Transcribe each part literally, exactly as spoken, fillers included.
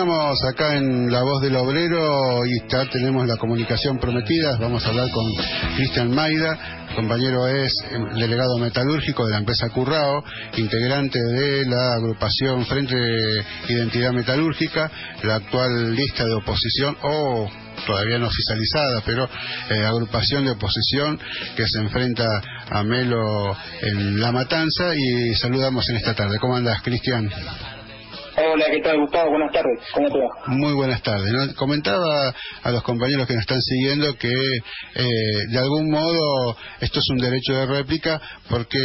Continuamos acá en La Voz del Obrero y ya tenemos la comunicación prometida. Vamos a hablar con Cristian Maida, compañero es delegado metalúrgico de la empresa Currao, integrante de la agrupación Frente Identidad Metalúrgica, la actual lista de oposición o todavía no oficializada, pero eh, agrupación de oposición que se enfrenta a Melo en La Matanza, y saludamos en esta tarde. ¿Cómo andás, Cristian? Hola, ¿qué tal, Gustavo? Buenas tardes. ¿Cómo te va? Muy buenas tardes. ¿No? Comentaba a los compañeros que nos están siguiendo que eh, de algún modo esto es un derecho de réplica porque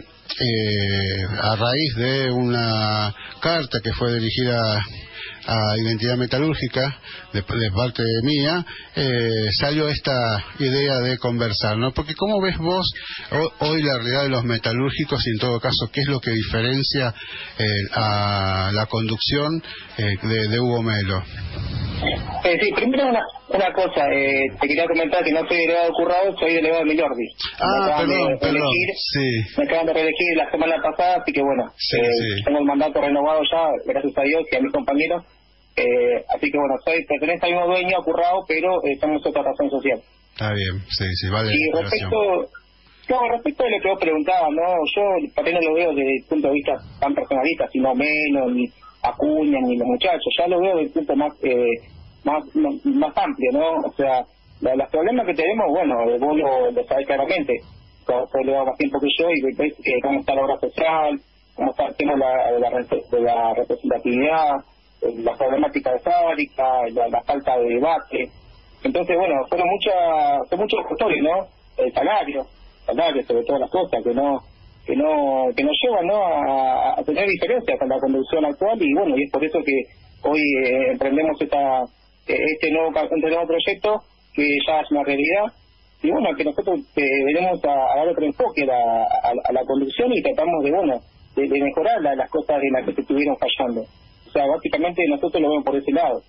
eh, a raíz de una carta que fue dirigida a Identidad Metalúrgica de, de parte mía, eh, salió esta idea de conversar, ¿no? Porque ¿cómo ves vos hoy la realidad de los metalúrgicos y en todo caso qué es lo que diferencia eh, a la conducción eh, de, de Hugo Melo? Eh, sí, primero una, una cosa, eh, te quería comentar que no soy delegado de Currao, soy delegado de Milordi. Ah, perdón, de perdón, elegir, sí. Me acaban de reelegir la semana pasada, así que bueno, sí, eh, sí. tengo el mandato renovado ya, gracias a Dios y a mis compañeros. Eh, así que bueno, soy pertenece al mismo dueño, a Currao, pero eh, somos otra razón social. Está bien, sí, sí, vale. Y respecto, no, respecto a lo que vos preguntabas, no, yo también no lo veo desde el punto de vista tan personalista, sino menos, ni Acuña, ni los muchachos, ya lo veo desde el punto más, eh, más, más, más amplio, ¿no? O sea, la, los problemas que tenemos, bueno, vos lo, lo sabés claramente, vos lo más tiempo que yo, y ves eh, cómo está la obra social, cómo está el tema de la, de la, de la representatividad, la problemática de fábrica, la, la falta de debate. Entonces, bueno, fueron muchas, son muchos factores, ¿no? El salario, salario sobre todas las cosas, que no que no que nos llevan, ¿no? a, a tener diferencias con la conducción actual, y bueno, y es por eso que hoy eh, emprendemos esta este nuevo, este nuevo proyecto que ya es una realidad, y bueno, que nosotros eh, venimos a, a dar otro enfoque a la, a, a la conducción, y tratamos de, bueno, de, de mejorar la, las cosas en las que se estuvieron fallando. O sea, básicamente nosotros lo vemos por ese lado.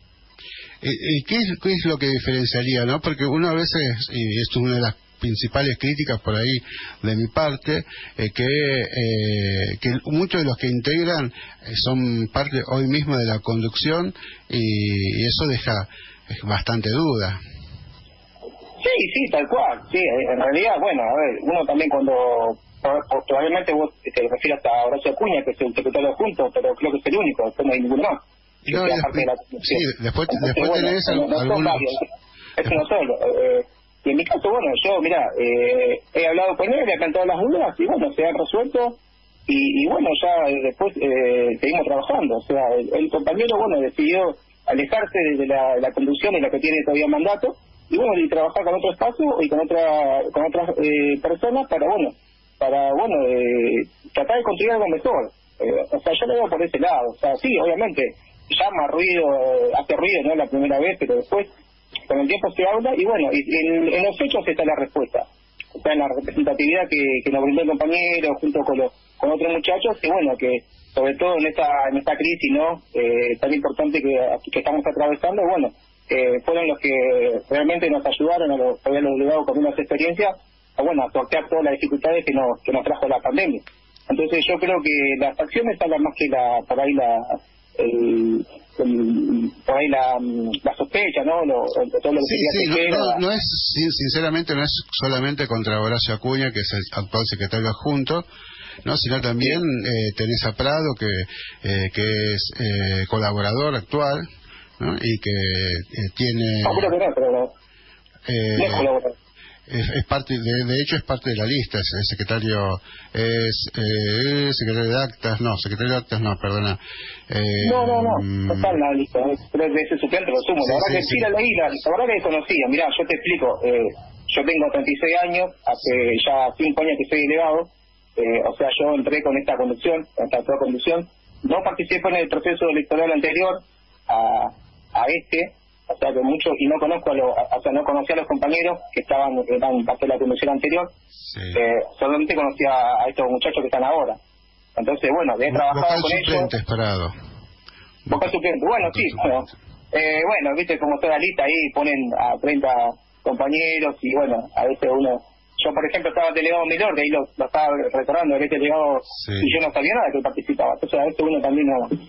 ¿Y qué es, qué es lo que diferenciaría, no? Porque uno a veces, y esto es una de las principales críticas por ahí de mi parte, eh, que eh, que muchos de los que integran eh, son parte hoy mismo de la conducción, y, y eso deja eh, bastante duda. Sí, sí, tal cual. Sí, en realidad, bueno, a ver, uno también cuando... probablemente vos te refieras a Horacio Acuña, que es el secretario adjunto, pero creo que es el único, después no hay ninguno más. No, después, de la... sí, después, Entonces, después bueno, tenés no, no algunos... Varios, es uno solo. Eh, y en mi caso, bueno, yo, mira, eh, he hablado con él, le he cantado las dudas, y bueno, se han resuelto, y, y bueno, ya después eh, seguimos trabajando. O sea, el, el compañero, bueno, decidió alejarse de la, la conducción en la que tiene todavía mandato, y bueno, y trabajar con otro espacio y con otra con otras eh, personas para, bueno, para, bueno, eh, tratar de construir algo mejor. Eh, o sea, yo lo veo por ese lado. O sea, sí, obviamente, llama ruido, eh, hace ruido, ¿no? La primera vez, pero después, con el tiempo se habla, y bueno, y, en, en los hechos está la respuesta. Está en la representatividad que, que nos brindó el compañero, junto con los con otros muchachos, y bueno, que sobre todo en esta en esta crisis, ¿no? Eh, tan importante que, que estamos atravesando, bueno, eh, fueron los que realmente nos ayudaron, a los, a los delegados con unas experiencias, a, bueno, a sortear todas las dificultades que nos que nos trajo la pandemia. Entonces yo creo que las acciones hablan más que la por ahí la el, el, por ahí la, la sospecha, ¿no? Lo, todo lo que sí, sí, no, no, no es, sinceramente no es solamente contra Horacio Acuña, que es el actual secretario adjunto, no, sino también eh, tenés a Prado, que eh, que es eh, colaborador actual, ¿no? Y que eh, tiene no, creo que no, pero no. Eh, no es colaborador. Es, es parte de, de hecho es parte de la lista, es el secretario es eh, secretario de actas, no, secretario de actas no, perdona. Eh, no, no, no, no está en la lista, es tres veces suplente, lo sumo. Sí, la verdad sí, que sí. sí la leí, la, la verdad que desconocía. Mirá, yo te explico, eh, yo tengo treinta y seis años, hace ya cinco años que soy delegado, eh, o sea, yo entré con esta conducción, esta actual conducción, no participé en el proceso electoral anterior a, a este. O sea, que mucho, y no conozco a los, o sea, no conocía a los compañeros que estaban, que eran parte de la conducción anterior, sí. eh, solamente conocía a estos muchachos que están ahora. Entonces, bueno, he trabajado con ellos. Esperado. Vocal suplente, bueno, sí, bueno, eh, bueno, viste como toda la lista ahí ponen a treinta compañeros, y bueno, a veces uno, yo por ejemplo estaba delegado menor, de ahí lo, lo estaba recordando, que este delegado, sí. Y yo no sabía nada que participaba, entonces a veces uno también no,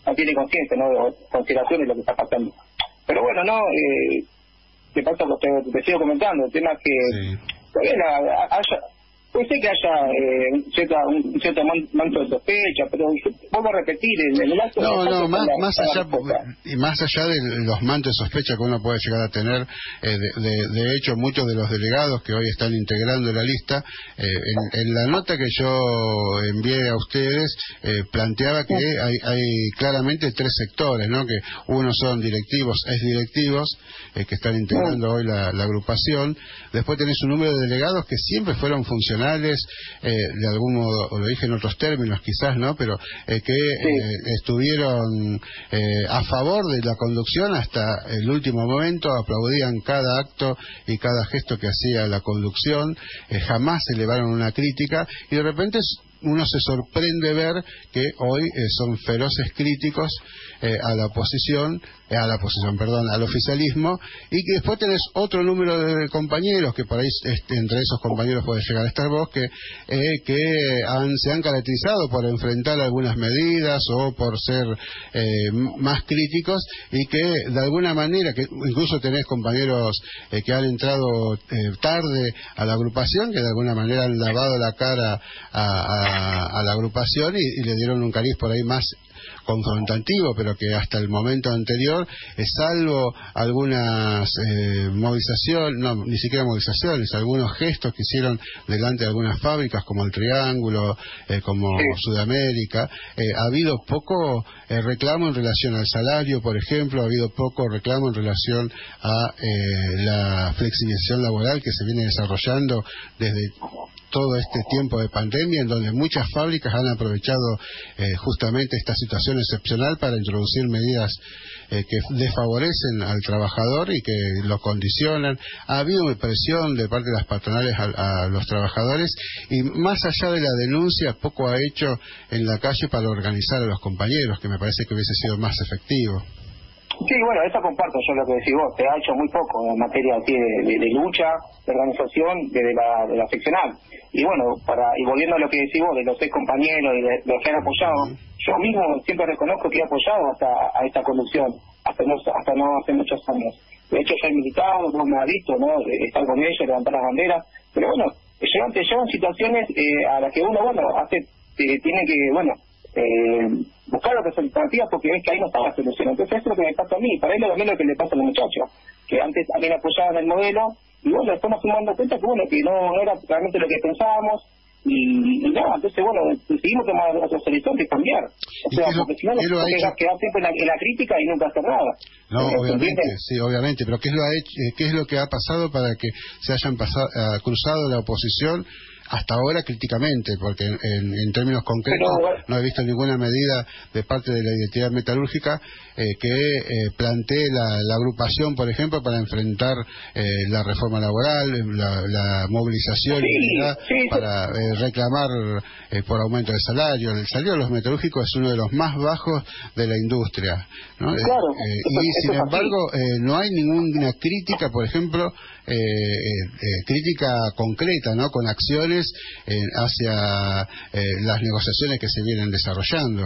no tiene conciencia, no consideración de lo que está pasando. Pero bueno, no, eh, te paso, te, te sigo comentando, el tema es que Sí. todavía la- haya, puede ser que haya eh, un cierto, un cierto man- manto de sospecha, pero yo vuelvo a repetir, en el acto No, de no, más, la- más la allá respuesta. y más allá de los mantos de sospecha que uno puede llegar a tener, eh, de, de, de hecho muchos de los delegados que hoy están integrando la lista, eh, en, en la nota que yo envié a ustedes eh, planteaba que hay, hay claramente tres sectores, ¿no? Que uno son directivos, ex directivos, eh, que están integrando hoy la, la agrupación. Después tenés un número de delegados que siempre fueron funcionarios, eh, de algún modo, o lo dije en otros términos quizás, ¿no? Pero eh, que Sí. eh, estuvieron eh, a favor de la conducción hasta el último momento, aplaudían cada acto y cada gesto que hacía la conducción, eh, jamás elevaron una crítica, y de repente uno se sorprende ver que hoy eh, son feroces críticos eh, a la oposición, eh, a la oposición, perdón, al oficialismo, y que después tenés otro número de compañeros, que por ahí este, entre esos compañeros puede llegar a estar vos, que, eh, que han, se han caracterizado por enfrentar algunas medidas o por ser eh, más críticos, y que de alguna manera, que incluso tenés compañeros eh, que han entrado eh, tarde a la agrupación, que de alguna manera han lavado la cara a, a a la agrupación y, y le dieron un cariz por ahí más confrontativo, pero que hasta el momento anterior, eh, salvo algunas eh, movilizaciones, no, ni siquiera movilizaciones, algunos gestos que hicieron delante de algunas fábricas como el Triángulo, eh, como Sí. Sudamérica, eh, ha habido poco eh, reclamo en relación al salario, por ejemplo, ha habido poco reclamo en relación a eh, la flexibilización laboral que se viene desarrollando desde todo este tiempo de pandemia, en donde muchas fábricas han aprovechado eh, justamente esta situación excepcional para introducir medidas eh, que desfavorecen al trabajador y que lo condicionan. Ha habido presión de parte de las patronales a, a los trabajadores, y más allá de la denuncia, poco ha hecho en la calle para organizar a los compañeros, que me parece que hubiese sido más efectivo. Sí, bueno, eso comparto yo lo que decís vos, se ha hecho muy poco en materia así de, de, de lucha, de organización desde la, de la seccional. Y bueno, para y volviendo a lo que decís vos, de los seis compañeros y de, de los que han apoyado, yo mismo siempre reconozco que he apoyado hasta a esta conducción, hasta no, hasta no hace muchos años. De hecho, yo he militado, vos me has visto, ¿no? De estar con ellos, levantar las banderas, pero bueno, llevan, te llevan situaciones eh, a las que uno, bueno, hace, eh, tiene que, bueno, eh, buscar otras alternativas porque ves que ahí no está la solución. Entonces eso es lo que me pasa a mí, para él es lo mismo que le pasa a los muchachos, que antes también apoyaban el modelo, y bueno, después nos fuimos dando cuenta que bueno, que no, no era realmente lo que pensábamos, y, y nada, entonces bueno, decidimos tomar otros horizontes y cambiar. O sea, porque si no, nos quedamos siempre en la, en la crítica y nunca hacer nada. No, ¿Eh, obviamente, sí, obviamente, pero ¿qué es lo, ha hecho, qué es lo que ha pasado para que se hayan pasado, uh, cruzado la oposición hasta ahora críticamente? Porque en, en, en términos concretos pero, no he visto ninguna medida de parte de la identidad metalúrgica eh, que eh, plantee la, la agrupación, por ejemplo, para enfrentar eh, la reforma laboral, la, la movilización sí, sí, para eh, reclamar eh, por aumento de salario. El salario de los metalúrgicos es uno de los más bajos de la industria, ¿no? Claro, eh, eso, y eso sin embargo eh, no hay ninguna crítica, por ejemplo, eh, eh, crítica concreta, ¿no? Con acciones Eh, hacia eh, las negociaciones que se vienen desarrollando.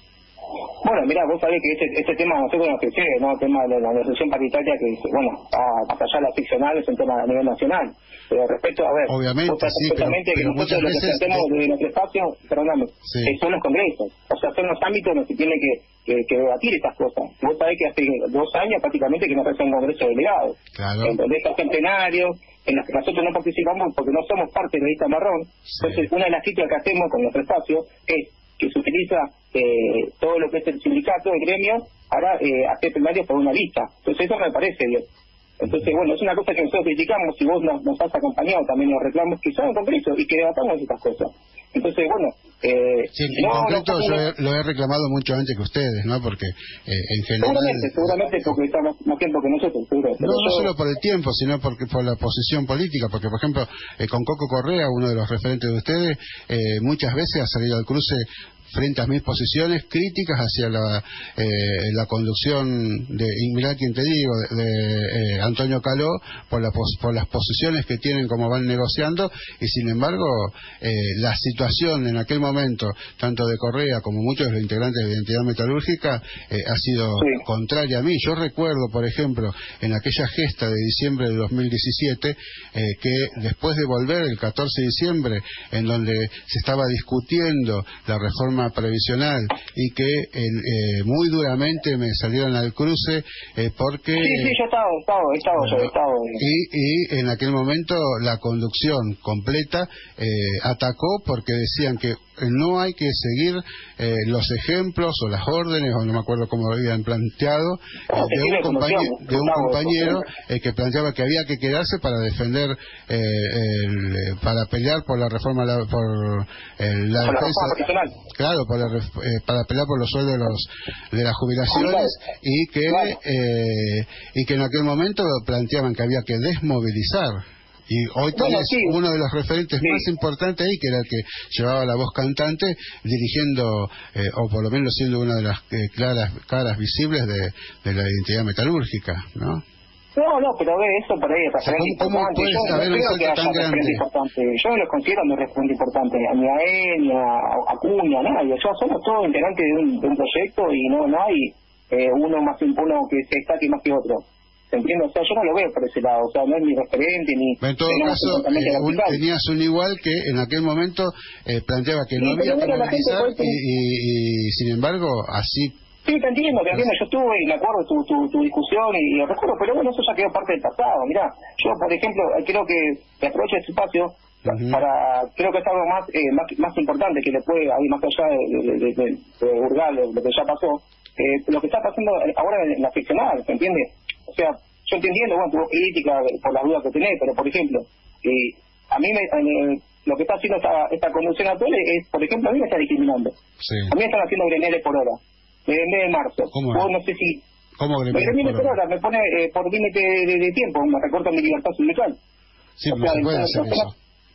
Bueno, mira, vos sabés que este, este tema nosotros nos crece, ¿no? El tema de la negociación paritaria que, bueno, más allá de las ficcionales, es un tema a nivel nacional. Pero respecto, a ver, obviamente, vos sí, pero, que pero nosotros lo que veces, planteamos eh, de nuestro espacio, perdóname, sí. eh, son los congresos. O sea, son los ámbitos donde se tiene que, que, que debatir estas cosas. Vos sabés que hace dos años prácticamente que no se hace un congreso de delegados. Claro. Entonces, estos centenarios, en los que nosotros no participamos porque no somos parte de la lista marrón. Sí. Entonces, una de las críticas que hacemos con nuestro espacio es que se utiliza eh, todo lo que es el sindicato, el gremio, para eh, hacer primarios por una lista. Entonces eso me parece bien. Entonces, bueno, es una cosa que nosotros criticamos, si vos nos, nos has acompañado también nos reclamos que son en congreso y que debatamos estas cosas. Entonces, bueno... Eh, sí, en no, concreto no, yo he, lo he reclamado mucho antes que ustedes, ¿no? Porque eh, en general... Seguramente, seguramente porque estamos más tiempo que nosotros, seguro. No, no yo... solo por el tiempo, sino porque por la posición política, porque, por ejemplo, eh, con Coco Correa, uno de los referentes de ustedes, eh, muchas veces ha salido al cruce frente a mis posiciones críticas hacia la, eh, la conducción de, y mirá quien te digo, de, de eh, Antonio Caló, por, la pos, por las posiciones que tienen, como van negociando, y sin embargo, eh, la situación en aquel momento, tanto de Correa como muchos de los integrantes de Identidad Metalúrgica, eh, ha sido sí. contraria a mí. Yo recuerdo, por ejemplo, en aquella gesta de diciembre de dos mil diecisiete, eh, que después de volver el catorce de diciembre, en donde se estaba discutiendo la reforma previsional y que eh, muy duramente me salieron al cruce eh, porque... Sí, sí, yo estaba, estaba, estaba, bueno, yo estaba. Y, y en aquel momento la conducción completa eh, atacó porque decían que no hay que seguir eh, los ejemplos o las órdenes, o no me acuerdo cómo lo habían planteado, eh, de un compañero, de un compañero eh, que planteaba que había que quedarse para defender, eh, el, para pelear por la reforma, la, por eh, la por defensa, la claro, por la, eh, para pelear por los sueldos de, los, de las jubilaciones, y que eh, y que en aquel momento planteaban que había que desmovilizar. Y hoy tenés bueno, sí. uno de los referentes sí. más importantes ahí, que era el que llevaba la voz cantante, dirigiendo, eh, o por lo menos siendo una de las eh, claras caras visibles de, de la identidad metalúrgica, ¿no? No, no, pero ve, eso por ahí es referente ¿Cómo, importante. cómo Yo saber no creo que haya tan grande? Importante. Yo no lo considero mi referente importante, ni a él, ni a Acuña, a nadie. Yo somos todos integrantes de un, de un proyecto y no, no hay eh, uno más uno que se destaque más que otro. Entiendo, o sea, yo no lo veo por ese lado, o sea, no es mi referente ni... En todo caso, eh, un, tenías un igual que en aquel momento eh, planteaba que sí, no había que movilizar y, y, y sin embargo, así... Sí, te entiendo, te entiendo, yo estuve y me acuerdo tu, tu, tu discusión y, y recuerdo, pero bueno, eso ya quedó parte del pasado. Mirá, yo, por ejemplo, creo que, que aprovecho este espacio uh-huh. para, creo que es algo más, eh, más más importante que le puede, ahí más allá de, de, de, de, de Urgal, de lo que ya pasó, eh, lo que está pasando ahora en la ficcional, ¿se entiende? O sea, yo entendiendo, bueno, tuvo crítica por las dudas que tenés, pero por ejemplo, eh, a mí me, eh, lo que está haciendo esta, esta conducción actual es, por ejemplo, a mí me está discriminando. Sí. A mí me están haciendo gremiales por hora, desde el mes de marzo. ¿Cómo? Vos no sé si... ¿Cómo gremiales, gremiales por hora? Me pone eh, por límite de, de, de tiempo, me recorta mi libertad sindical. Sí, o sea, no se puede hacer eso.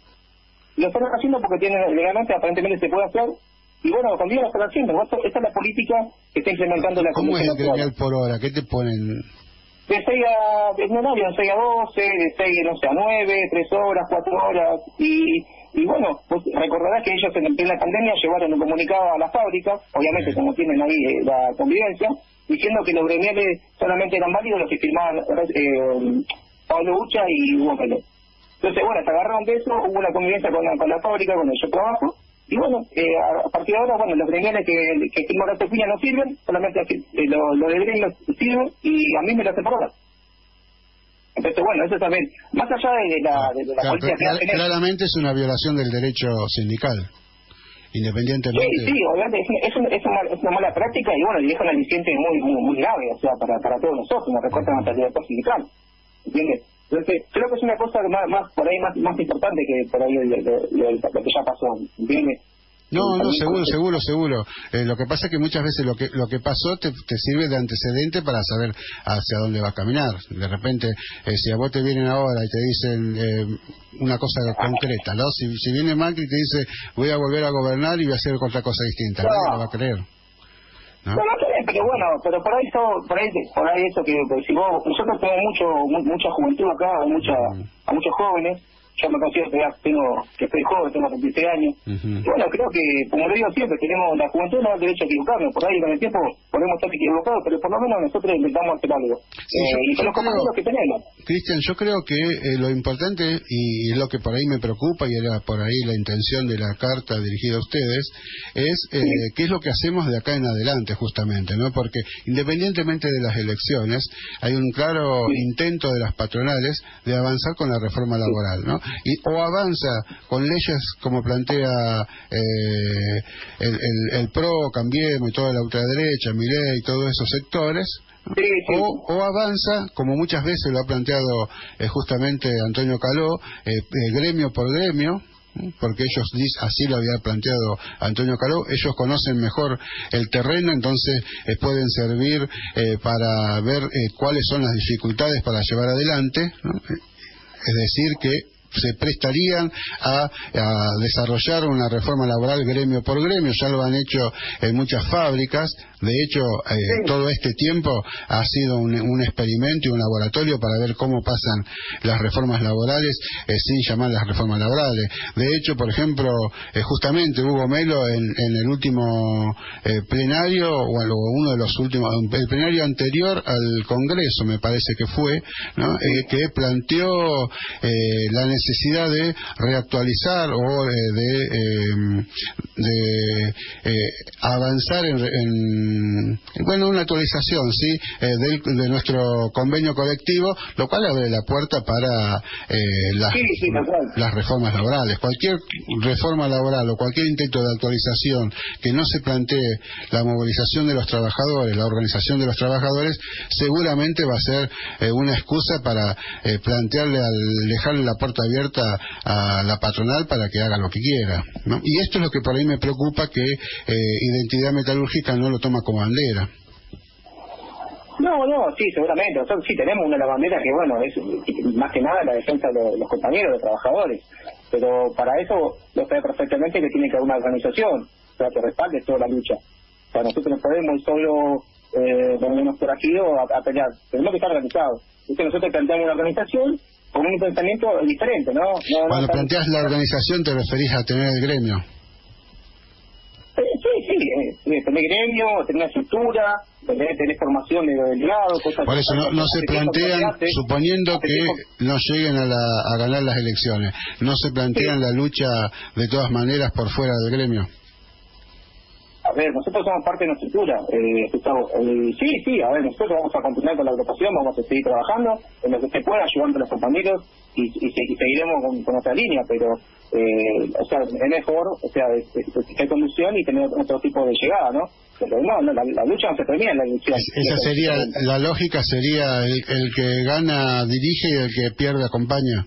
Lo están haciendo porque tienen, legalmente, aparentemente se puede hacer. Y bueno, cuando lo están haciendo, esta es la política que está implementando la ¿Cómo es el gremial actual. por hora? ¿Qué te ponen...? De seis a, en horario, de seis a doce, de seis, no sé, a nueve, tres horas, cuatro horas, y, y bueno, pues recordarás que ellos en plena pandemia llevaron un comunicado a las fábricas, obviamente como tienen ahí eh, la convivencia, diciendo que los gremiales solamente eran válidos los que firmaban eh, Pablo Ucha y Hugo Pérez. Entonces, bueno, se agarraron de eso, hubo una convivencia con la, con la fábrica, con el yo trabajo, y bueno, eh, a partir de ahora, bueno, los gremiales que, que firmó la Tecuña no sirven, solamente eh, lo, lo de gremios sirven, y a mí me lo hacen por hora. Entonces, bueno, eso también, más allá de la, de, de la claro, política que hacen... Claramente es una violación del derecho sindical, independientemente... Sí, sí, obviamente, es, es, un, es, una, es una mala práctica, y bueno, y deja un aliciente muy, muy, muy grave, o sea, para, para todos nosotros, nos recortan hasta el derecho sindical, ¿entiendes? Entonces, creo que es una cosa más, más por ahí más, más importante que por ahí lo, lo, lo que ya pasó, ¿entiendes? No, no, seguro, seguro, seguro. Eh, lo que pasa es que muchas veces lo que lo que pasó te, te sirve de antecedente para saber hacia dónde va a caminar. De repente, eh, si a vos te vienen ahora y te dicen eh, una cosa concreta, ¿no? Si, si viene Macri y te dice, voy a volver a gobernar y voy a hacer otra cosa distinta, no. Nadie lo va a creer. ¿No? No, no, pero bueno, pero por ahí eso, por ahí, por ahí eso que, que si vos, nosotros tenemos mucho, mucha juventud acá, mucha, mm. a muchos jóvenes. Yo me considero que ya tengo, que estoy joven, tengo veintiséis años. Uh-huh. Y bueno, creo que, como lo digo siempre, tenemos la juventud no da el derecho a equivocarnos. Por ahí con el tiempo podemos estar equivocados, pero por lo menos nosotros intentamos hacer algo. Sí, eh, yo, y con los compañeros que tenemos. Cristian, yo creo que eh, lo importante, y lo que por ahí me preocupa, y era por ahí la intención de la carta dirigida a ustedes, es eh, sí. qué es lo que hacemos de acá en adelante, justamente, ¿no? Porque independientemente de las elecciones, hay un claro sí. intento de las patronales de avanzar con la reforma laboral, ¿no? Y, o avanza con leyes como plantea eh, el, el, el PRO, Cambiemos y toda la ultraderecha, Milei y todos esos sectores, ¿no? sí, sí. O, o avanza, como muchas veces lo ha planteado eh, justamente Antonio Caló, eh, eh, gremio por gremio, porque ellos, así lo había planteado Antonio Caló, ellos conocen mejor el terreno, entonces eh, pueden servir eh, para ver eh, cuáles son las dificultades para llevar adelante, ¿no? Es decir, que se prestarían a, a desarrollar una reforma laboral gremio por gremio. Ya lo han hecho en muchas fábricas. De hecho, eh, sí. todo este tiempo ha sido un, un experimento y un laboratorio para ver cómo pasan las reformas laborales eh, sin llamar las reformas laborales. De hecho, por ejemplo, eh, justamente Hugo Melo en, en el último eh, plenario, o uno de los últimos, el plenario anterior al Congreso, me parece que fue, ¿no? eh, que planteó eh, la necesidad de reactualizar o eh, de, eh, de eh, avanzar en, en bueno, una actualización, sí, eh, del, de nuestro convenio colectivo, lo cual abre la puerta para eh, las, sí, sí, las reformas laborales. Cualquier reforma laboral o cualquier intento de actualización que no se plantee la movilización de los trabajadores, la organización de los trabajadores, seguramente va a ser eh, una excusa para eh, plantearle, al dejarle la puerta abierta a la patronal para que haga lo que quiera, ¿no? Y esto es lo que por ahí me preocupa, que eh, Identidad Metalúrgica no lo toma como bandera. No, no, sí, seguramente. Nosotros sí tenemos una de las banderas que, bueno, es más que nada la defensa de los compañeros, de los trabajadores. Pero para eso lo sabe perfectamente que tiene que haber una organización, o sea, que respalde toda la lucha. O sea, nosotros no podemos solo eh, ponernos por aquí o a, a pelear. Tenemos que estar organizados. Entonces nosotros planteamos una organización con un pensamiento diferente, ¿no? no Cuando no, planteas la organización te referís a tener el gremio. Sí, sí, eh, tener gremio, tener una estructura, tener, tener formación de delegados, cosas. Por eso no, no se plantean, suponiendo que no lleguen a, la, a ganar las elecciones, no se plantean sí. la lucha de todas maneras por fuera del gremio. A ver, nosotros somos parte de una estructura. Eh, eh, sí, sí, a ver, nosotros vamos a continuar con la agrupación, vamos a seguir trabajando en lo que se pueda, ayudando a los compañeros y, y, y seguiremos con, con nuestra línea, pero, eh, o sea, es mejor, o sea, hay conducción y tener otro tipo de llegada, ¿no? Pero no, no la, la lucha no se termina en la elección. Esa sería, la lógica sería el, el que gana dirige y el que pierde acompaña.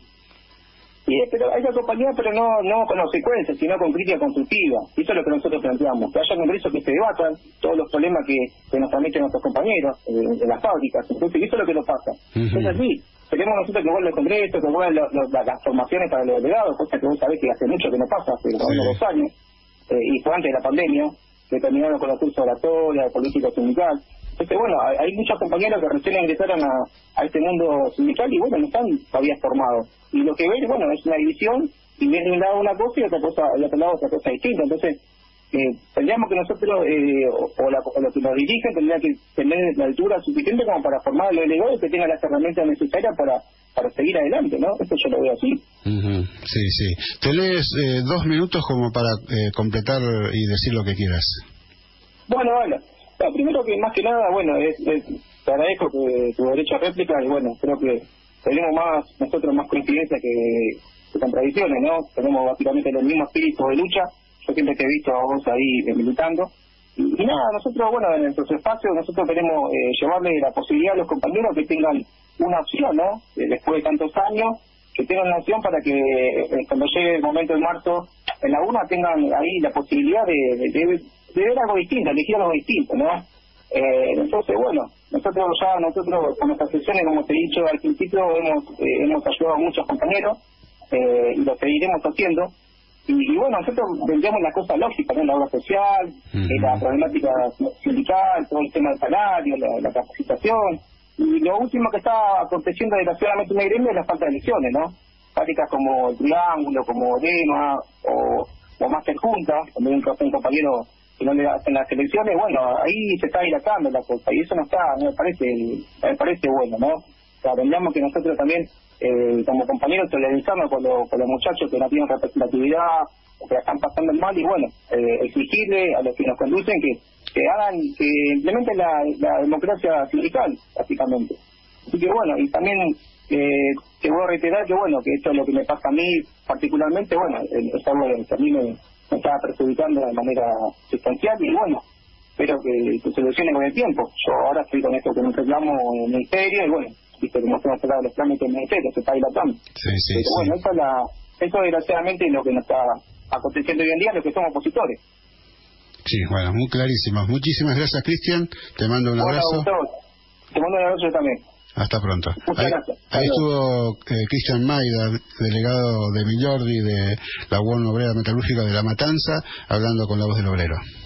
Sí, pero hay que acompañar, pero no no con consecuencias, sino con crítica constructiva. Y eso es lo que nosotros planteamos, que haya congresos que se debatan todos los problemas que, que nos transmiten nuestros compañeros en, en las fábricas. Entonces, eso es lo que nos pasa. Uh-huh. Entonces, sí, queremos nosotros que vuelva el congreso, que vuelvan lo, lo, las formaciones para los delegados, cosa que vos sabés que hace mucho que no pasa, hace sí. dos años, eh, y fue antes de la pandemia, que terminaron con los cursos de oratoria, de política sindical. Entonces, bueno, hay, hay muchos compañeros que recién ingresaron a, a este mundo sindical y, bueno, no están todavía formados. Y lo que ven, bueno, es una división y viene de un lado una cosa y otra cosa, y otro lado otra cosa distinta. Entonces, eh, tendríamos que nosotros, eh, o, o, la, o los que nos dirigen, tendrían que tener la altura suficiente como para formar a los delegados que tengan las herramientas necesarias para para seguir adelante, ¿no? Esto yo lo veo así. Uh-huh. Sí, sí. Tenés eh, dos minutos como para eh, completar y decir lo que quieras. Bueno, bueno. No, primero que más que nada, bueno, es, es, te agradezco que tu derecho a réplica y bueno, creo que tenemos más, nosotros más coincidencias que, que contradicciones, ¿no? Tenemos básicamente el mismo espíritu de lucha. Yo siempre te he visto a vos ahí eh, militando. Y, y nada, nosotros, bueno, en nuestros espacios, nosotros queremos eh, llevarle la posibilidad a los compañeros que tengan una opción, ¿no? Eh, después de tantos años, que tengan una opción para que eh, cuando llegue el momento de marzo en la UNA tengan ahí la posibilidad de, de, de, de ver algo distinto, elegir algo distinto, ¿no? Eh, entonces, bueno, nosotros ya, nosotros con nuestras sesiones, como te he dicho al principio, hemos eh, hemos ayudado a muchos compañeros eh, y lo seguiremos haciendo. Y, y bueno, nosotros vendríamos la cosa lógica, ¿no? La obra social, uh-huh. eh, la problemática sindical, todo el tema del salario, la, la capacitación. Y lo último que está aconteciendo desgraciadamente en el gremio es la falta de elecciones, ¿no? Fábricas como el Triángulo, como Dema, o, o Master Junta, donde un, un compañero que no le hacen las elecciones, bueno, ahí se está dilatando la cosa, y eso no está, no me parece, no me parece bueno, ¿no? O sea, tendríamos que nosotros también, eh, como compañeros, solidarizarnos con, lo, con los muchachos que no tienen representatividad, o que la están pasando mal, y bueno, eh, exigirle a los que nos conducen que que hagan, que implementen la, la democracia sindical, básicamente. Así que bueno, y también eh, te voy a reiterar que bueno, que esto es lo que me pasa a mí particularmente, bueno, es algo que a mí me, me está perjudicando de manera sustancial y bueno, espero que se solucione con el tiempo. Yo ahora estoy con esto que nos reclamo en el ministerio y bueno, viste como estamos hablando de los trámites del ministerio, se está dilatando. Sí, sí, Pero sí. bueno, eso, es la, eso desgraciadamente es lo que nos está aconteciendo hoy en día, los que somos opositores. Sí, bueno, muy clarísimo. Muchísimas gracias, Cristian. Te mando un Bueno, abrazo. Gustavo, te mando un abrazo yo también. Hasta pronto. Muchas Ahí, gracias. ahí estuvo eh, Cristian Maida, delegado de Villordi de la U N Obrera Metalúrgica de La Matanza, hablando con La Voz del Obrero.